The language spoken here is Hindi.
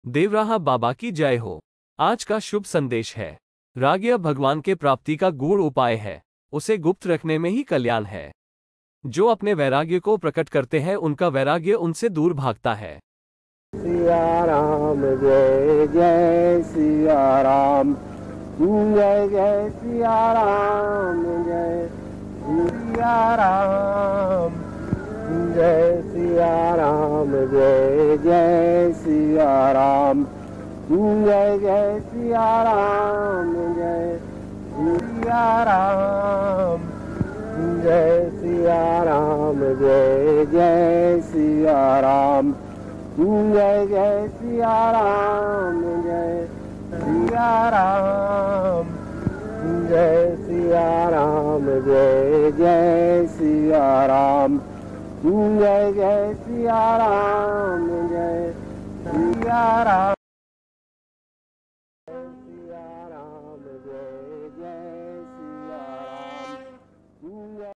देवराहा बाबा की जय हो। आज का शुभ संदेश है, राग्य भगवान के प्राप्ति का गूढ़ उपाय है, उसे गुप्त रखने में ही कल्याण है। जो अपने वैराग्य को प्रकट करते हैं उनका वैराग्य उनसे दूर भागता है। सिया राम जय जय सिया राम, जय जय सिया राम, जय सिया राम, जय सिया राम, जय जय सिया राम, जय जय सिया राम, जय सिया राम, जय सिया राम, जय जय सिया राम, जय जय सिया राम, जय सिया राम, जय सिया राम, जय जय सिया राम, जय जय सिया राम, जय सिया राम।